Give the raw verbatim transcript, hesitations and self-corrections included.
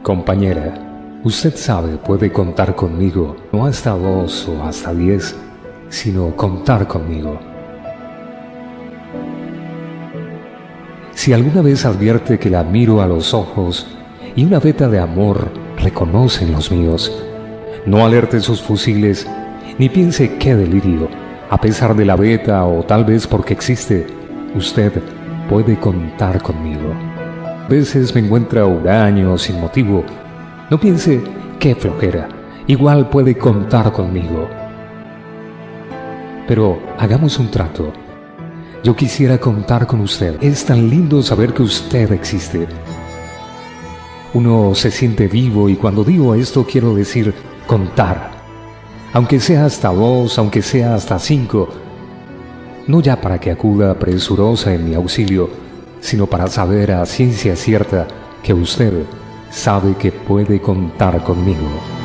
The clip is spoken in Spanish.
Compañera, usted sabe, puede contar conmigo, no hasta dos o hasta diez, sino contar conmigo. Si alguna vez advierte que la miro a los ojos y una veta de amor reconoce en los míos, no alerte sus fusiles, ni piense qué delirio, a pesar de la veta o tal vez porque existe, usted puede contar conmigo. A veces me encuentra huraño sin motivo, no piense qué flojera, igual puede contar conmigo. Pero hagamos un trato. Yo quisiera contar con usted. Es tan lindo saber que usted existe. Uno se siente vivo y cuando digo esto quiero decir contar. Aunque sea hasta dos, aunque sea hasta cinco. No ya para que acuda presurosa en mi auxilio, sino para saber a ciencia cierta que usted sabe que puede contar conmigo.